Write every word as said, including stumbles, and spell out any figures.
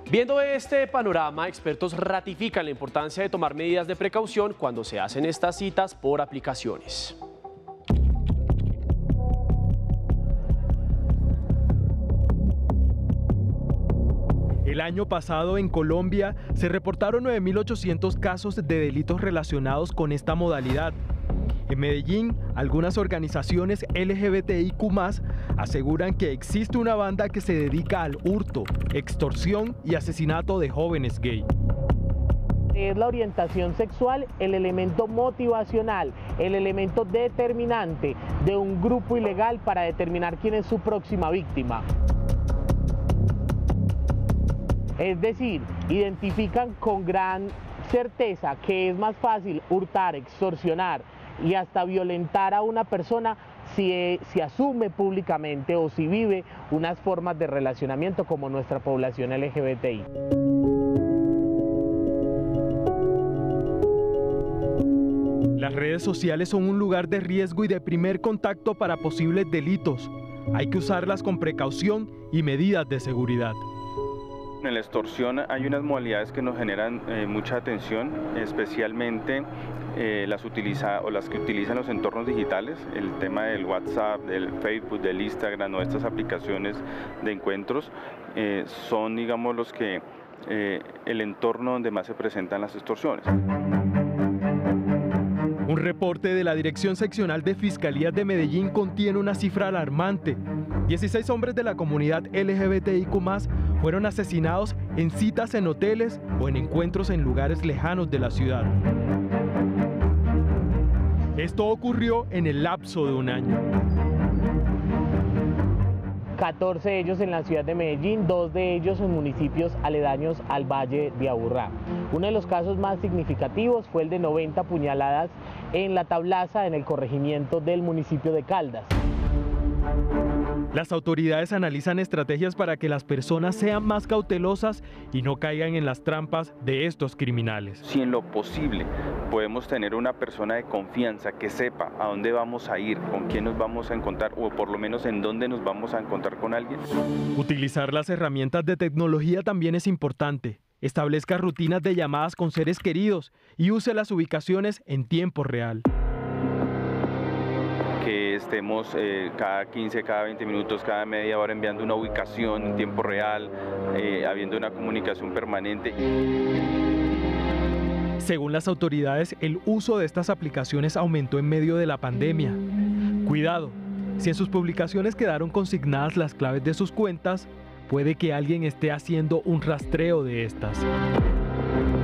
Viendo este panorama, expertos ratifican la importancia de tomar medidas de precaución cuando se hacen estas citas por aplicaciones. El año pasado en Colombia se reportaron nueve mil ochocientos casos de delitos relacionados con esta modalidad. En Medellín, algunas organizaciones L G B T I Q más, aseguran que existe una banda que se dedica al hurto, extorsión y asesinato de jóvenes gay. Es la orientación sexual el elemento motivacional, el elemento determinante de un grupo ilegal para determinar quién es su próxima víctima. Es decir, identifican con gran certeza que es más fácil hurtar, extorsionar y hasta violentar a una persona si, si asume públicamente o si vive unas formas de relacionamiento como nuestra población L G B T I. Las redes sociales son un lugar de riesgo y de primer contacto para posibles delitos. Hay que usarlas con precaución y medidas de seguridad. En la extorsión hay unas modalidades que nos generan eh, mucha atención, especialmente eh, las, utiliza, o las que utilizan los entornos digitales, el tema del WhatsApp, del Facebook, del Instagram o estas aplicaciones de encuentros, eh, son, digamos, los que eh, el entorno donde más se presentan las extorsiones. Un reporte de la Dirección Seccional de Fiscalías de Medellín contiene una cifra alarmante. dieciséis hombres de la comunidad L G B T I Q más, fueron asesinados en citas en hoteles o en encuentros en lugares lejanos de la ciudad. Esto ocurrió en el lapso de un año. catorce de ellos en la ciudad de Medellín, dos de ellos en municipios aledaños al Valle de Aburrá. Uno de los casos más significativos fue el de noventa puñaladas en La Tablaza, en el corregimiento del municipio de Caldas. Las autoridades analizan estrategias para que las personas sean más cautelosas y no caigan en las trampas de estos criminales. Si en lo posible podemos tener una persona de confianza que sepa a dónde vamos a ir, con quién nos vamos a encontrar o por lo menos en dónde nos vamos a encontrar con alguien. Utilizar las herramientas de tecnología también es importante. Establezca rutinas de llamadas con seres queridos y use las ubicaciones en tiempo real. Que estemos eh, cada quince, cada veinte minutos, cada media hora enviando una ubicación en tiempo real, eh, habiendo una comunicación permanente. Según las autoridades, el uso de estas aplicaciones aumentó en medio de la pandemia. Cuidado, si en sus publicaciones quedaron consignadas las claves de sus cuentas, puede que alguien esté haciendo un rastreo de estas.